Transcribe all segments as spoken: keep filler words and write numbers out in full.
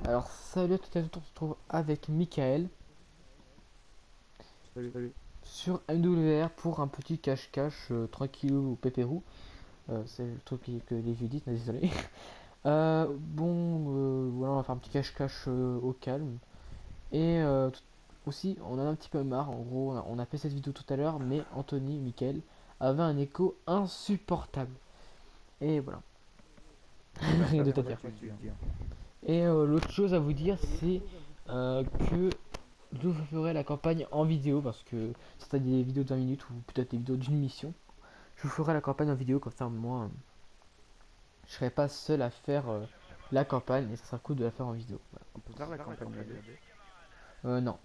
Alors salut à toutes et à tous, on se retrouve avec Michael Salut, salut. sur M W R pour un petit cache-cache euh, tranquillou ou pépérou. Euh, c'est le truc qui- que les vieux disent, mais désolé. Euh, bon, euh, voilà, on va faire un petit cache-cache euh, au calme. Et euh, tout- aussi, on en a un petit peu marre. En gros, on a, on a fait cette vidéo tout à l'heure, mais Anthony, Michael, avait un écho insupportable. Et voilà, Bah, rien ça, d'autre à faut pas dire. que tu le dis, hein. Et euh, l'autre chose à vous dire, c'est euh, que je vous ferai la campagne en vidéo parce que c'est des vidéos de vingt minutes ou peut-être des vidéos d'une mission. Je vous ferai la campagne en vidéo comme ça, moi, je serai pas seul à faire euh, la campagne et ça sera cool de la faire en vidéo. On peut faire la campagne à deux. Voilà. Euh, non.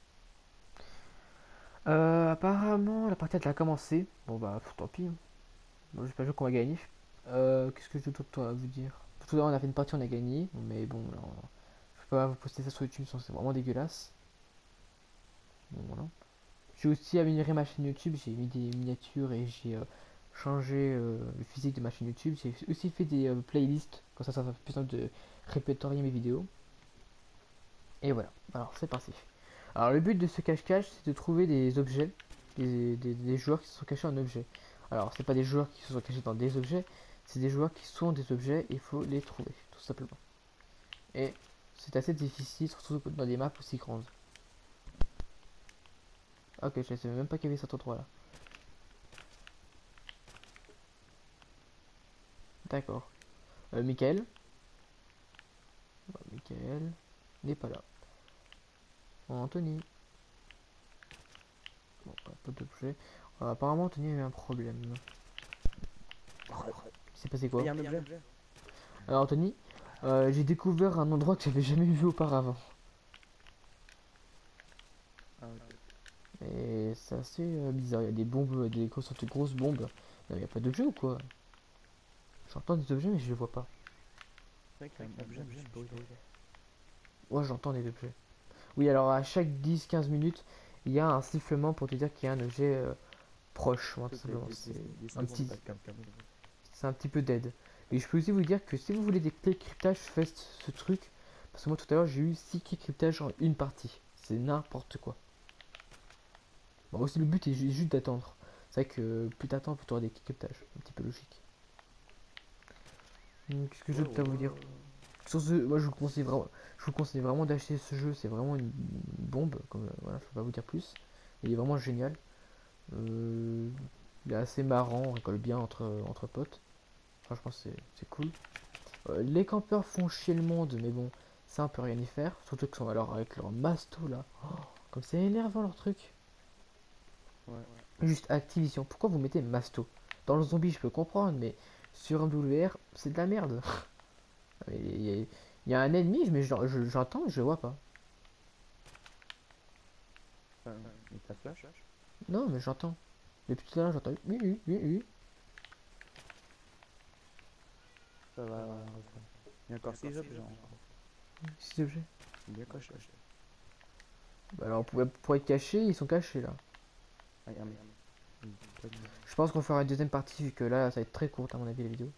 Euh, apparemment, la partie elle a commencé. Bon bah, pff, tant pis, hein. Bon, j'espère juste qu'on va gagner. Euh, Qu'est-ce que je dois vous dire? Tout à l'heure, on a fait une partie, on a gagné, mais bon, là, on- je peux pas vous poster ça sur YouTube, sinon c'est vraiment dégueulasse. Bon, voilà. J'ai aussi amélioré ma chaîne YouTube, j'ai mis des miniatures et j'ai euh, changé euh, le physique de ma chaîne YouTube. J'ai aussi fait des euh, playlists, comme ça ça fait plus simple de répertorier mes vidéos. Et voilà, alors c'est parti. Alors le but de ce cache-cache, c'est de trouver des objets, des, des- des joueurs qui se sont cachés en objets. Alors c'est pas des joueurs qui se sont cachés dans des objets, c'est des joueurs qui sont des objets et il faut les trouver, tout simplement. Et c'est assez difficile, surtout dans des maps aussi grandes. Ok, je ne savais même pas qu'il y avait cet endroit là. D'accord. Euh, Michael Bah, Michael n'est pas là. Anthony. Bon, bah, pas d'objet. Euh, apparemment, Anthony a eu un problème. Ouais. Il s'est passé Il quoi? y a un objet. Alors, Anthony, euh, j'ai découvert un endroit que j'avais jamais vu auparavant. Ah, ok. Et c'est assez euh, bizarre. Il y a des bombes, des grosses, sortes de grosses bombes. Il n'y a pas d'objet ou quoi? J'entends des objets, mais je les vois pas. C'est vrai qu'il y a un objet, mais je sais pas où il est. Ouais, j'entends des objets. Oui, alors à chaque dix quinze minutes, il y a un sifflement pour te dire qu'il y a un objet euh, proche. Moi, tout Peut-être des, simplement. des, C'est des, des un skins petit, pas comme comme. c'est un petit peu dead. Et je peux aussi vous dire que si vous voulez des clés de cryptage, faites ce truc. Parce que moi tout à l'heure j'ai eu six clés de cryptage en une partie. C'est n'importe quoi. Bon, aussi le but est ju- juste d'attendre. C'est vrai que plus t'attends, plus t'auras des clés de cryptage. Un petit peu logique. Donc, qu'est-ce que je Ouais, peux ouais. vous dire? Sur ce, moi je vous conseille vraiment, je vous conseille vraiment d'acheter ce jeu. C'est vraiment une, une bombe. Comme, euh, voilà, je peux pas vous dire plus. Il est vraiment génial. Euh, il est assez marrant, on rigole bien entre, entre potes. Franchement, c'est c'est cool. Euh, les campeurs font chier le monde, mais bon, ça on peut rien y faire. Surtout qu'ils sont alors avec leur masto là. Oh, comme c'est énervant leur truc. Ouais. Juste Activision, pourquoi vous mettez masto? Dans le zombie, je peux comprendre, mais sur un W R, c'est de la merde. Il y, a- il y a un ennemi, mais je- je- j'entends, je le vois pas. Enfin, et ta flash? Non, mais j'entends. Depuis tout à l'heure, j'entends. Oui, oui, oui, oui. Ça va refaire. Il y a encore six objets encore. Six objets. Ils sont bien cachés. Bah alors, pour, pour être cachés, ils sont cachés là. Ah, il y a un mec. Il dit pas de- Je pense qu'on fera une deuxième partie, vu que là, ça va être très court à mon avis, la vidéo.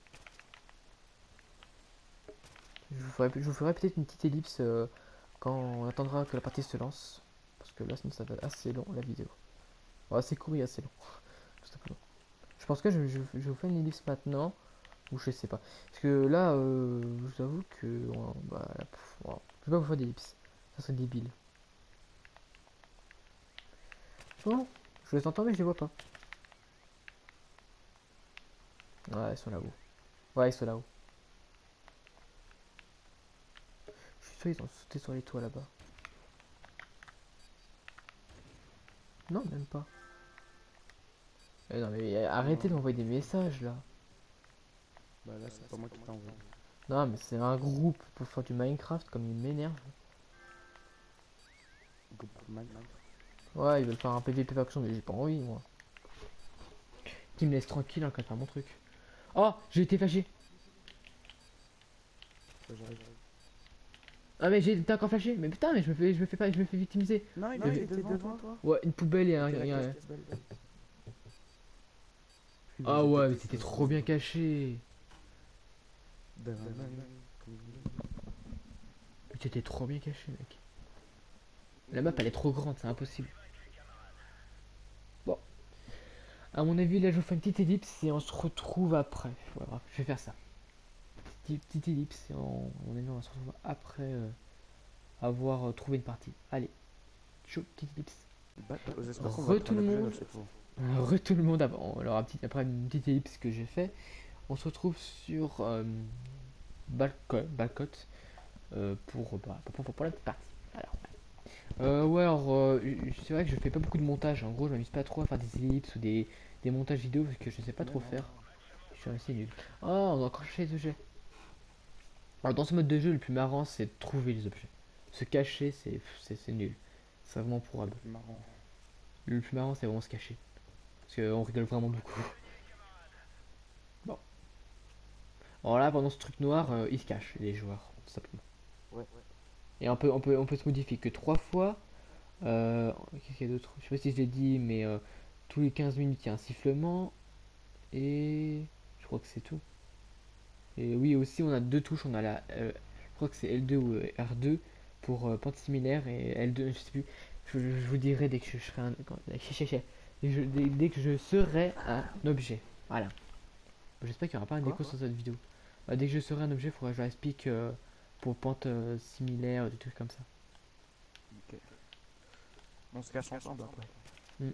Je vous ferai, je vous ferai peut-être une petite ellipse euh, quand on attendra que la partie se lance. Parce que là, sinon, ça va être assez long la vidéo. Bon, assez court et assez long. Tout simplement. Je pense que je, je, je vous fais une ellipse maintenant. Ou je sais pas. Parce que là, euh, je vous avoue que. Ouais, bah, pff, ouais, je vais pas vous faire d'ellipse. Ça serait débile. Bon, je les entends, mais je les vois pas. Ouais, ils sont là-haut. Ouais, ils sont là-haut. Je suis sûr, ils ont sauté sur les toits là-bas. Non, même pas. Eh non, mais arrêtez Non. de m'envoyer des messages là. Bah là, c'est pas moi qui t'ai envoyé. Non, mais c'est un groupe pour faire du Minecraft, comme il m'énerve. Groupe Minecraft. Ouais, ils veulent faire un P V P faction, mais j'ai pas envie, moi. Qui me laisse tranquille hein, quand je fais mon truc. Oh, j'ai été flashé. Ça, j'arrive. Ah, mais j'ai été encore flashé. Mais putain, mais je me fais, je me fais pas, je me fais victimiser. Non, il Je me était fais- devant toi. Ouais, une poubelle et un. C'était la et un- cache poubelle. Ah Ils étaient ouais, mais tous c'était là. trop bien caché. Derrière un mec, comme il voulait. Mais tu étais trop bien caché, mec. La map, elle est trop grande, c'est impossible. Bon, à mon avis, là, je vous fais une petite ellipse et on se retrouve après. Ouais, bref, je vais faire ça. Petite, petite ellipse et on, on, est, on se retrouve après euh, avoir euh, trouvé une partie. Allez, chaud, petite ellipse. Bah, j'espère qu'on va Re tout prendre le l'objet là monde. cette fois. Re tout le monde avant. Alors, après une petite ellipse que j'ai fait, on se retrouve sur euh, Balcot, Balcot euh, pour, bah, pour, pour, pour la petite partie. Alors, euh, ouais, alors euh, c'est vrai que je fais pas beaucoup de montage. En gros, je m'amuse pas trop à faire des ellipses ou des, des montages vidéo parce que je sais pas Mais trop non. faire. Je suis assez nul. Oh, on doit encore chercher les objets. Alors, dans ce mode de jeu, le plus marrant, c'est de trouver les objets. Se cacher, c'est c'est nul. C'est vraiment pourrable. C'est marrant. Le plus marrant, c'est vraiment se cacher. Parce qu'on rigole vraiment beaucoup. Bon. Alors là, pendant ce truc noir, euh, ils se cachent, les joueurs, tout simplement. Ouais. Et on peut, on peut, on peut se modifier que trois fois. Euh, Qu'est-ce qu'il y a d'autre? Je sais pas si je l'ai dit, mais euh, tous les quinze minutes, il y a un sifflement. Et je crois que c'est tout. Et oui, aussi, on a deux touches. On a la, euh, je crois que c'est L deux ou euh, R deux pour euh, pente similaire et L deux, je sais plus. Je, je vous dirai dès que je serai un, quand- dès, je- dès- dès que je serai un objet. Voilà. J'espère qu'il n'y aura pas un Quoi? déco sur cette vidéo. Bah, dès que je serai un objet, il faudra que je leur explique euh, pour pente euh, similaire, des trucs comme ça. Ok. On se cache ensemble après. Hmm.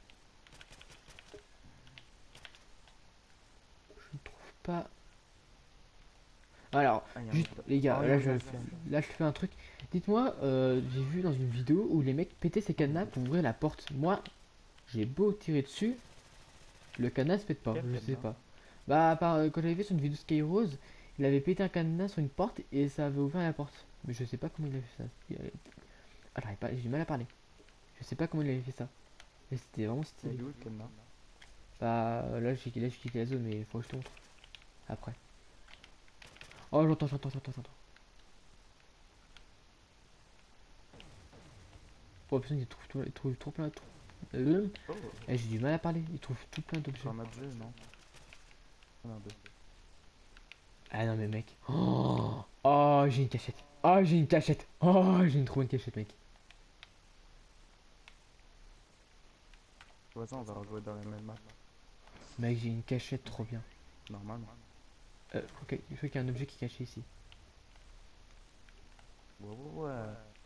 Je ne trouve pas. Alors, Ah, y a un juste mec là. les gars, Oh, y a là un je, gars ici. là je fais un truc. Dites-moi, euh, j'ai vu dans une vidéo où les mecs pétaient ces cadenas pour ouvrir la porte. Moi, j'ai beau tirer dessus, le cadenas se pète pas, Quel je sais cadenas? pas. Bah, par, euh, quand j'avais fait sur une vidéo Skyrose, il avait pété un cadenas sur une porte et ça avait ouvert la porte. Mais je sais pas comment il a fait ça. Il avait- Ah, j'arrive pas, j'ai du mal à parler. Je sais pas comment il avait fait ça. Mais c'était vraiment Il stylé. est où le cadenas? Bah, là j'ai là, j'ai quitté la zone, mais il faut que je te montre. Après. Oh, j'entends, j'entends, j'entends, j'entends. Oh, putain, il trouve, tout, il trouve trop plein de trucs. Euh, Oh, eh, j'ai du mal à parler, il trouve tout plein c'est d'objets. un objet, non? Ah, merde. Ah non, mais mec. Oh, oh, j'ai une cachette. Oh, j'ai une cachette. Oh, j'ai une trop bonne cachette, mec. De toute façon, on va rejouer dans les mêmes maps. Mec, j'ai une cachette trop bien. Normalement. Euh, ok, il faut qu'il y ait un objet qui est caché ici. Ouais, ouais, ouais.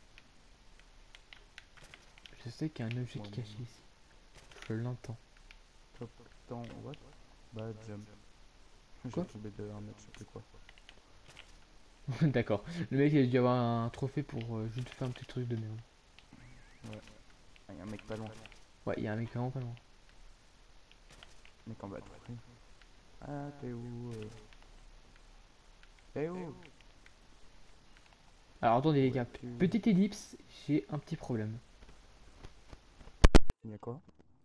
Je sais qu'il y a un objet Ouais, qui est ouais, caché ouais. ici. Je l'entends. Top down, what? Bah, jump. Je Quoi? vais tomber de un mètre, je sais plus quoi. D'accord. Le mec, il a dû avoir un trophée pour euh, juste faire un petit truc de merde. Ouais. Ah, y a un mec pas loin. Ouais, il y a un mec vraiment pas loin. Mec en bas, tout près. Ah, t'es où? euh T'es où? Alors attendez les Où gars, es-tu? petite ellipse, j'ai un petit problème. Il y a quoi?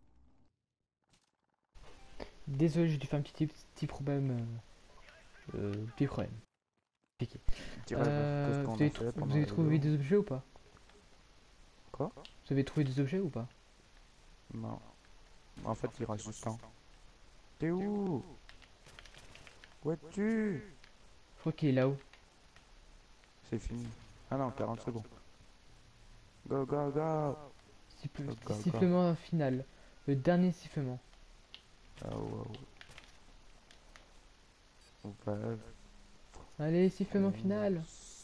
Désolé, j'ai dû faire un petit, petit problème. Euh, euh, petit problème. Compliqué. Dirais qu'est-ce Euh, vous, qu'on a avez, trou- fait vous pendant avez la trouvé vidéo? des objets ou pas? Quoi? Vous avez trouvé des objets ou pas? Non. En fait, il reste juste un. T'es où? Où es-tu? Je crois qu'il est là-haut. C'est fini. Ah non, quarante secondes. Go, go, go! Siffle- Go, go, go. Sifflement final. Le dernier sifflement. Ah ouais, ouais. Ouais. Allez, sifflement On- final.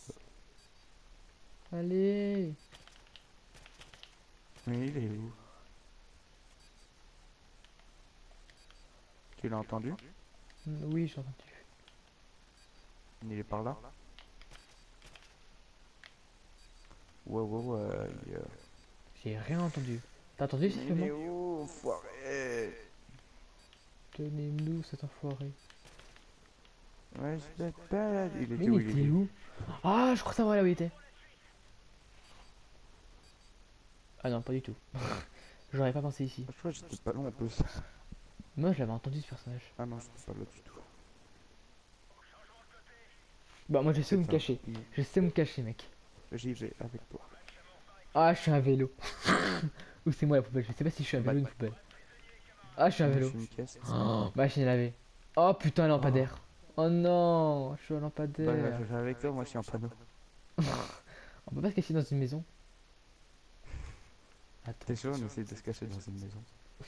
Allez. Mais il est où? Tu l'as entendu? Mm, Oui, j'ai entendu. Il est par là? Ouais, ouais, ouais. yeah. J'ai rien entendu. T'as entendu le Il sifflement? est où, enfoiré? Donnez-nous cet enfoiré. Ouais, je te pète. Il Mais était il où? Il était était où? où? Ah, je crois savoir là où il était. Ah non, pas du tout. J'aurais pas pensé ici. Je crois que j'étais pas loin en plus. Moi, je l'avais entendu ce personnage. Ah non, j'étais pas là du tout. Bah, moi, je sais où me Putain. cacher. Je sais où me cacher, mec. J'y vais avec toi. Ah, je suis un vélo. Ou c'est moi la poubelle, je sais pas si je suis un Bah, vélo ou une poubelle. Ah, je suis un moi, je vélo. suis une caisse. Oh, machine à laver. Oh putain, Oh. lampadaire. Oh non, je suis un Bah, lampadaire. je vais avec toi, moi je suis un panneau. On peut pas se cacher dans une maison. Attends. T'es sûr, on essaie de se cacher dans une maison.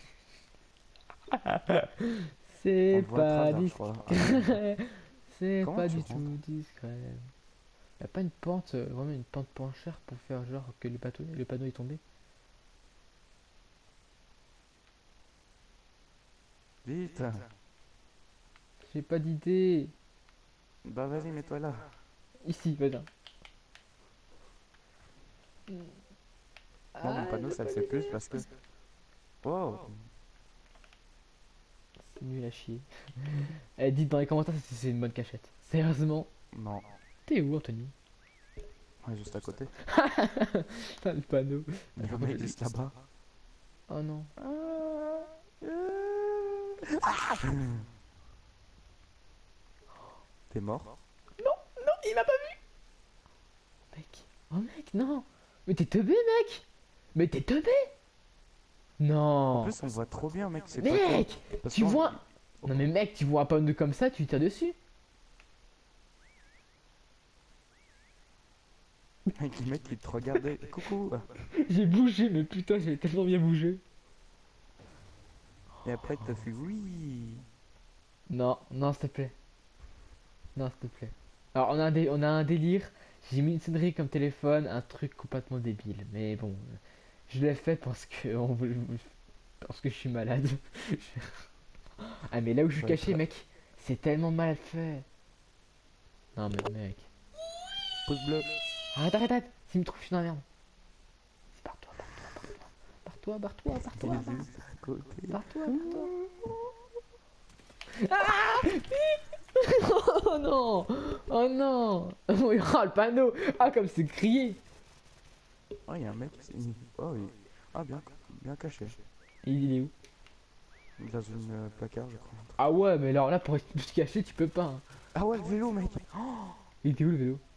On C'est le voit à pas travers, je crois. Ah, discret. C'est comment pas tu du rentres? tout discret. Y a pas une pente, euh, vraiment une pente penchère pour faire genre que le bateau, le panneau est tombé. Vite. J'ai pas d'idée. Bah vas-y, mets-toi là. Ici, vas-y. Moi, mon Ah, panneau, j'ai ça le pas fait plus d'idée. parce que... Wow. C'est nul à chier. Eh, dites dans les commentaires si c'est une bonne cachette. Sérieusement, Non. t'es où, Anthony? Ouais, juste à côté. Ah, le panneau. Il y a un Attends, je mec l'ai- juste là-bas. Oh non. T'es mort? Non, il m'a pas vu. Mec. Oh mec, non. Mais t'es teubé, mec. Mais t'es teubé. En Non. plus, on voit trop bien, mec. C'est pas toi. Mec, Parce tu qu'on- vois. Non mais mec, tu vois un panneau comme ça, tu tires dessus. Mec, le mec, il te regardait. Coucou. J'ai bougé, mais putain, j'ai tellement bien bougé. Et après, t'as fait oui. Non, non, s'il te plaît. Non, s'il te plaît. Alors, on a un, dé- on a un délire. J'ai mis une sonnerie comme téléphone, un truc complètement débile. Mais bon, euh, je l'ai fait parce que on veut- parce que je suis malade. Ah, mais là où je suis Ouais, caché, t'as- mec, c'est tellement mal fait. Non, mais mec. Pouce bleu. Arrête, arrête, arrête. S'il me trouve, je suis dans la merde. Barre-toi, barre-toi, barre-toi, Il barre-toi, est barre-toi, juste à côté. barre-toi, barre-toi. Oh non! Oh non! Oh, le panneau! Ah, comme c'est crié! Oh, il y a un mec. il- Oh, il... Ah, bien, bien caché. Il est où? Dans une euh, placard, je crois. Ah ouais, mais alors là, pour se cacher, tu peux pas. Hein. Ah ouais, le vélo, mec. Il était où le vélo?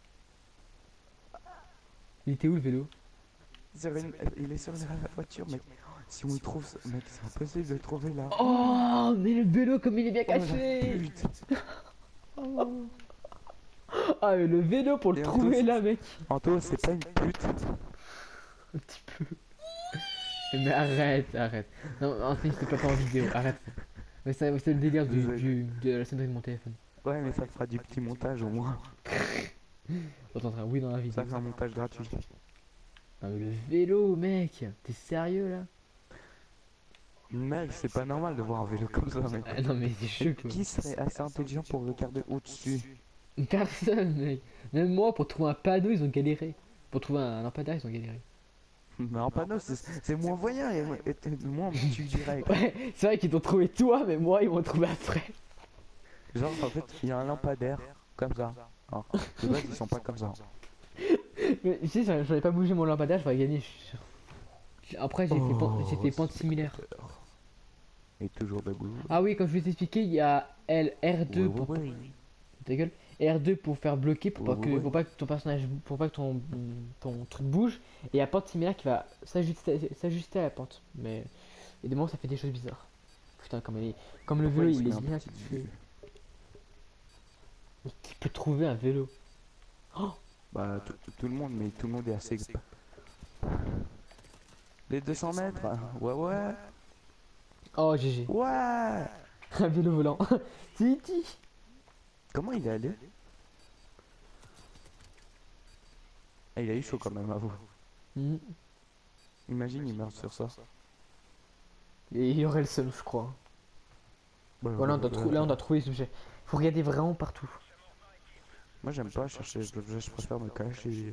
Il était où le vélo? Sur une- Il est sur la voiture, mec. Si on le trouve, mec, c'est impossible de le trouver là. Oh, mais le vélo, comme il est bien Oh la caché! pute. Oh. Ah, mais le vélo pour le Et trouver Anto, là, mec! Anto, c'est pas une pute. Un petit peu. Mais arrête, arrête. Non, Anthony, je te pas en vidéo, arrête. Mais ça, c'est le délire du, Désolé. du, de la sonnerie de mon téléphone. Ouais, mais ça fera du petit montage au moins. On t'entendra oui dans la vidéo. Ça fait un montage gratuit. Non, mais le vélo, mec! T'es sérieux là? Mec, c'est pas normal de voir un vélo comme ça, mec. Ah, non, mais c'est chaud quoi. Qui serait assez intelligent pour regarder au-dessus? Personne, mec. Même moi, pour trouver un panneau, ils ont galéré. Pour trouver un lampadaire, ils ont galéré. Mais un panneau, c'est c'est moins voyant et, et, et moins on me tue direct. Ouais, c'est vrai qu'ils t'ont trouvé toi, mais moi, ils m'ont trouvé après. Genre, en fait, il y a un lampadaire comme ça. Alors, de base, ils sont pas comme ça. Mais tu sais, j'en j'en ai pas bougé mon lampadaire, j'aurais gagné. Je- Après, j'ai fait, pan- j'ai fait pente similaire. Et toujours debout. Ah oui, comme je vais t'expliquer, il y a L, R deux Ouais, pour. ouais, ouais. Ta gueule. R deux pour faire bloquer, pour pas, Ouais, que, ouais. pour pas que ton personnage. Pour pas que ton, ton truc bouge. Et il y a pente similaire qui va s'ajuster s'ajuster à la pente. Mais. Et des moments, ça fait des choses bizarres. Putain, comme, il est- comme le Pourquoi vélo, il se il met est un bien petit fait. vue? Mais qui peut trouver un vélo? Oh, Bah, tout, tout le monde, mais tout le monde est assez. Les deux cents mètres? Ouais, ouais. oh G G. Ouais. Un vélo volant. Titi. Comment il est allé? Ah, il a eu chaud quand même, avoue. Mhm. Imagine, il meurt sur ça. Et il y aurait le seul, je crois. Bah, Voilà, on doit ouais, trou- ouais. là, on doit trouver les objets. Faut regarder vraiment partout. Moi, j'aime pas chercher les objets, je préfère me cacher.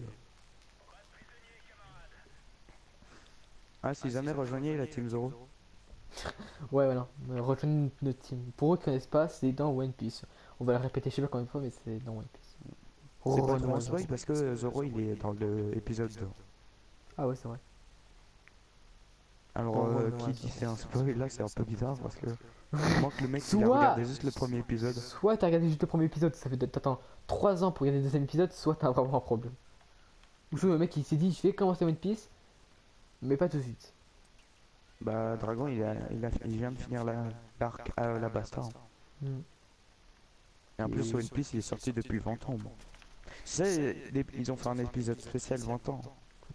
Ah, si jamais rejoignez la Team Zoro. Ouais, voilà. Euh, Rejoignez notre team. Pour eux qui connaissent pas, c'est dans One Piece. On va le répéter, je sais pas combien de fois, mais c'est dans One Piece. C'est pas Rejoignez trop un One spoil Piece. parce que Zoro il est dans l'épisode deux. Ah ouais, c'est vrai. Alors, Dans euh, One qui Piece. dit c'est un spoil là, c'est un peu bizarre parce que. Moi que le mec il a Soit- regardé juste le premier épisode. Soit t'as regardé juste le premier épisode, ça fait t'attends trois ans pour regarder le deuxième épisode, soit t'as vraiment un problème. Ou soit le mec il s'est dit, je vais commencer One Piece, mais pas tout de suite. Bah, Dragon il, a, il, a, il vient de finir la- l'arc à la Basta. Hmm. Et en plus, Et- One Piece il est sorti depuis vingt ans. Bon. Tu sais, les- ils ont fait un épisode spécial vingt ans.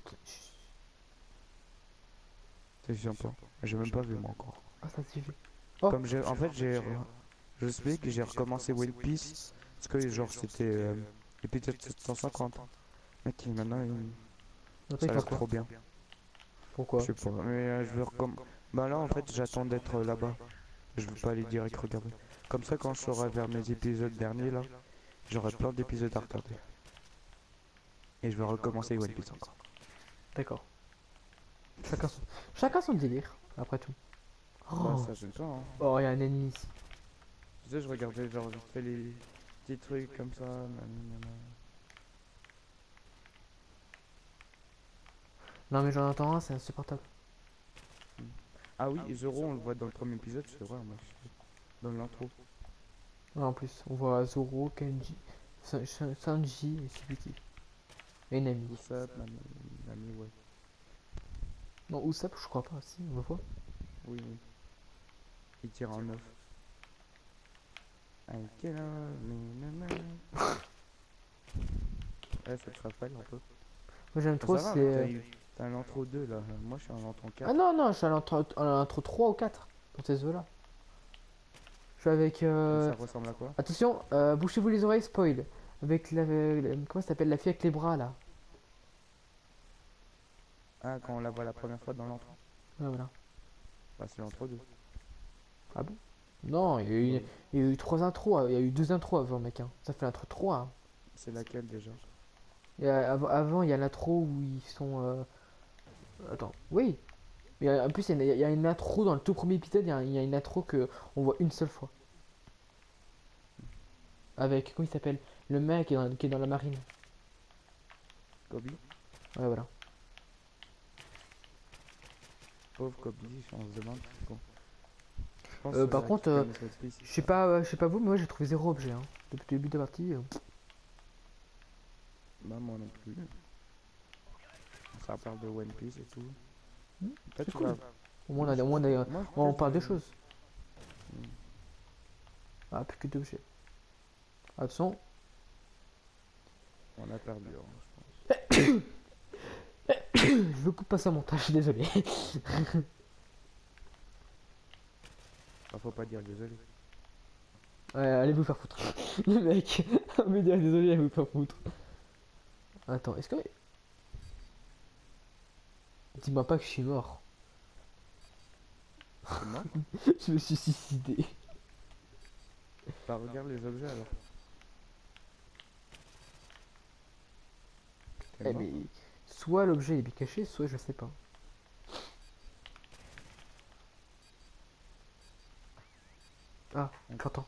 C'est sympa. J'ai même pas vu moi encore. Ah, ça suffit. Oh, Comme j'ai, en fait, j'ai, re- je sais que j'ai recommencé One Piece parce que genre c'était euh, l'épisode sept cent cinquante. Mec, maintenant, il- on va ça a faire l'air quoi? trop bien. Je Pourquoi? sais pas, mais euh, je veux recommencer. Bah là, en fait, j'attends d'être euh, là-bas. Je veux pas aller direct regarder. Comme ça, quand je serai vers mes épisodes derniers là, j'aurai plein d'épisodes à regarder. Et je vais recommencer One Piece encore. D'accord. Chacun son... Chacun son délire, après tout. Bah Oh, ça, j'aime pas, hein. oh, il y a un ennemi ici. Tu sais, je regardais genre, je fais les petits trucs comme ça. Nanana. Non, mais j'en entends un, c'est insupportable. Ah oui, Zoro, on le voit dans le premier épisode, c'est vrai, moi, dans l'intro. Ouais, en plus, on voit Zoro, Kenji, San- San- Sanji et Suzuki. Et Nami. Usopp, Nami, Nami, ouais. Non, Usopp, je crois pas, si, on le voit. Oui, oui. Il tire en neuf. I get on me, nanana. Ouais, ça te rappelle un peu. Moi, j'aime Mais trop, ça va, c'est... t'as euh, eu- t'as un intro deux là. Moi, je suis en intro Ah quatre. non, non, je suis à l'intro à l'intro trois ou quatre, pour ces œufs-là. Je suis avec... Et Euh... ça ressemble à quoi? Attention, euh, bouchez-vous les oreilles, spoil. Avec la... la- Comment ça s'appelle, la fille avec les bras, là. Ah, quand on la voit la première fois dans l'intro. Ouais, voilà. Bah, c'est l'intro deux. Ah bon? Non, il y a eu, Oui. il y a eu trois intros, euh, il y a eu deux intros avant, mec. Hein. Ça fait l'intro trois. Hein. C'est laquelle déjà? Et, euh, av- avant, il y a l'intro où ils sont... euh, Attends, oui. Mais euh, en plus, il y, a il y a une intro dans le tout premier épisode, il y a, il y a une intro que on voit une seule fois. Avec, comment il s'appelle? Le mec qui est, dans, qui est dans la marine. Kobe? Ouais, voilà. Pauvre Kobe, on se demande. Bon. Je pense Euh, euh, par qu'ils contre, euh, connaissent One Piece, je ils sais savent. pas, euh, je sais pas vous, mais moi j'ai trouvé zéro objet. Hein. Depuis le début de la partie. euh. Bah, moi non plus. Ça parle de One Piece et tout. Hmm, En fait, c'est tu cool. vas- Au moins, on, a, Moi, au moins, on, a- moi, on peut-être, parle de je- choses. Hmm. Ah, plus que d'objets. Attention. On a perdu, hein, je pense. Je coupe pas ça au montage, je suis désolé. Bah, faut pas dire désolé. Ouais, allez vous faire foutre. Le mec, on me dit désolé, allez vous faire foutre. Attends, est-ce que... Dis-moi pas que je suis mort. C'est mort? Je me suis suicidé. Bah, regarde les objets alors. T'es Eh mort? mais... Soit l'objet est bien caché, soit je sais pas. Ah, j'entends.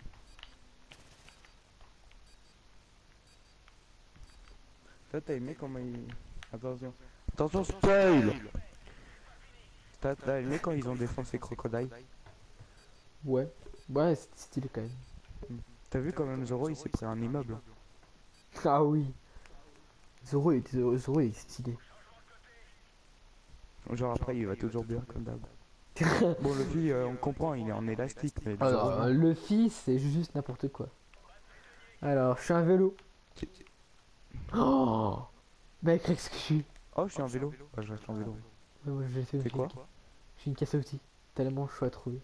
Toi, t'as aimé comment ils... Attention. Attention, spoil! T'as t'as aimé quand ils ont défoncé Crocodile? Ouais. Ouais, c'est stylé quand même. T'as vu quand même Zoro, il s'est pris un immeuble. Ah oui. Zoro est, Zoro est stylé. Genre après, il va toujours bien comme d'hab. Bon, le Luffy, euh, on comprend, il est en élastique, mais Zoro, Alors, non. le fils, c'est juste n'importe quoi. Alors, je suis un vélo. Oh mec, qu'est-ce que je suis? Oh, je suis en vélo. Bah, je reste en vélo. Ouais, moi, j'ai fait C'est quoi? Je suis une casse à outils. Tellement chaud à trouver.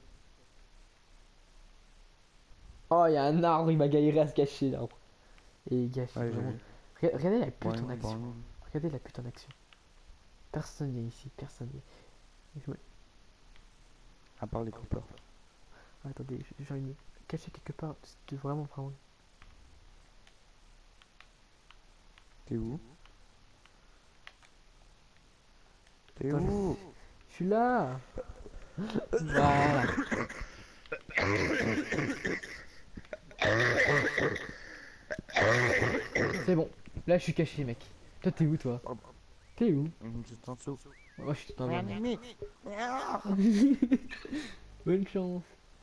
Oh, il y a un arbre, il m'a galéré à se cacher l'arbre. Et gaffe, Ouais, j'ai vraiment. vu. Rega- Regardez la pute Ouais, en action. bon. Regardez la pute en action. Personne vient ici, personne vient. Je me- À part les coupeurs. Attendez, j'ai envie de me cacher quelque part. C'est vraiment vraiment. T'es où? T'es Attends, où? Je suis là. Voilà. C'est bon. Là, je suis caché, mec. Toi, t'es où, toi? T'es où? Hum, Juste en dessous. Moi, je suis tout en bas. Bonne chance.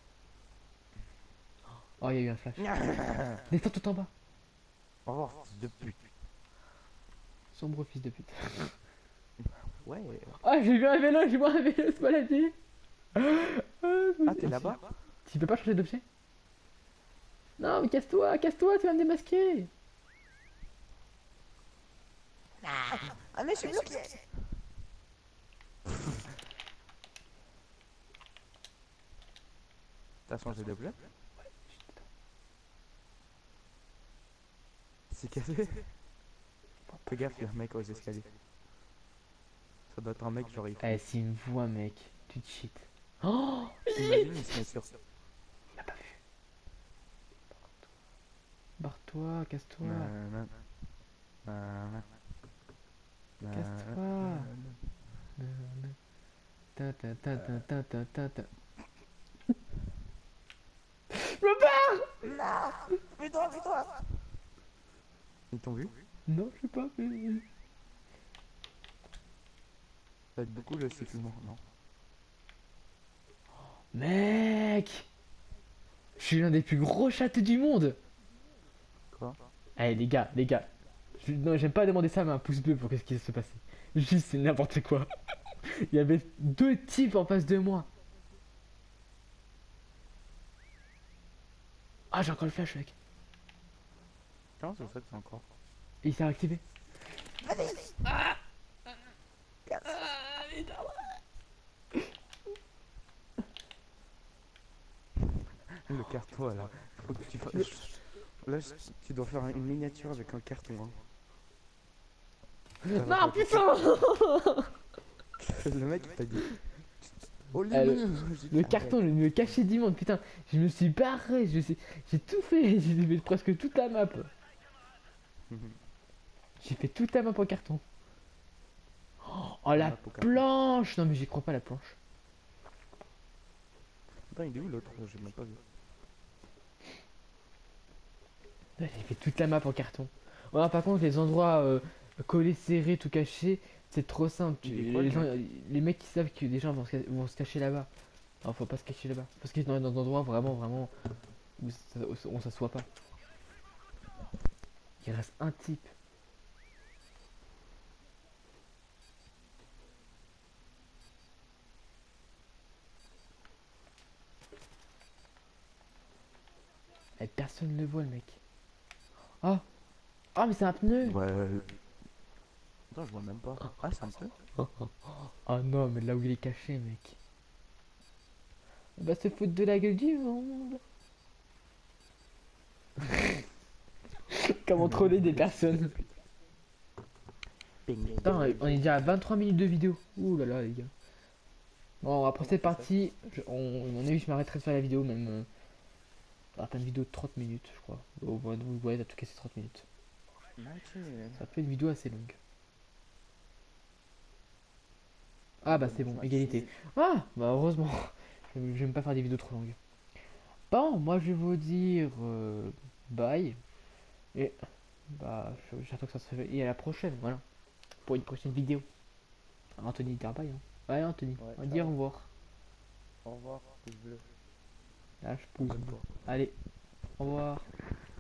Oh, il y a eu un flash. Descends tout en bas. Oh, fils de pute. Sombre fils de pute. Ouais. Ah, j'ai vu un vélo, j'ai vu un vélo se balader. Ah, t'es là-bas? Tu peux pas changer d'objet? Non, mais casse-toi, casse-toi, tu vas me démasquer. Ah mais je suis bloqué. T'as changé de bloc? C'est cassé. Fais gaffe, il y a un mec aux escaliers. Ça doit être un mec genre il Eh, trouve. s'il me voit, mec, tu te cheats. Oh, Imagine il se met sur. il m'a pas vu. Barre-toi, casse-toi, Nanana, nanana, casse-toi. nanana. Ta ta ta ta ta ta ta ta. Robert! Non! Fuis-toi, fuis-toi! Ils t'ont vu? Non, je sais pas, mais... Ça va être beaucoup le sifflement, non? Mec! Je suis l'un des plus gros châteaux du monde! Quoi? Allez, les gars, les gars. Je- non, j'aime pas demander ça, mais un pouce bleu pour qu'est-ce qui se passait. Juste, c'est n'importe quoi. Il y avait deux types en face de moi. Ah, j'ai encore le flash, mec. Comment ça se fait que c'est encore? Et il s'est activé. Le carton là. Faut que tu fasses. Là, je- tu dois faire une miniature avec un carton. Hein. Ça va Non, pas du putain! tout. Le mec il t'a dit. Oh Eh, le, les le carton, je me cachais du monde, putain. Je me suis barré, je sais- j'ai tout fait. J'ai fait presque toute la map. J'ai fait toute la map en carton. Oh, la map au carton. planche! Non, mais j'y crois pas, la planche. Attends, il est où l'autre? J'ai même pas vu. Ouais, j'ai fait toute la map en carton. Ouais, par contre, les endroits euh, collés, serrés, tout cachés, c'est trop simple. Tu- Il fait quoi, les, le gens, mec les mecs qui savent que les gens vont se, ca- vont se cacher là-bas. Alors, faut pas se cacher là-bas. Parce qu'ils sont dans des endroits vraiment, vraiment où ça- où on s'assoit pas. Il reste un type. Et personne ne le voit, le mec. Ah! Ah, mais c'est un pneu! Ouais. euh, Attends, je vois même pas. Ah, c'est un peu. Oh non, mais là où il est caché, mec. On va se foutre de la gueule du monde. Comment troller des personnes. Putain, on est déjà à vingt-trois minutes de vidéo. Ouh là là, les gars. Bon, après cette partie, je, on, à mon avis, je m'arrêterai de faire la vidéo, même. Euh, à une vidéo de trente minutes, je crois. Oh, ouais, ouais, en tout cas, c'est trente minutes. Ça fait une vidéo assez longue. Ah bah c'est bon, égalité. Ah bah heureusement. J'aime pas faire des vidéos trop longues. Bon, moi je vais vous dire euh, bye. Et bah je- j'attends que ça se fait. Et à la prochaine, voilà. Pour une prochaine vidéo. Anthony, dire bye. Hein. Ouais Anthony, Ouais, on va ciao. dire au revoir. Au revoir, pouce bleu. Là je pousse. Abonne-toi. Allez, au revoir.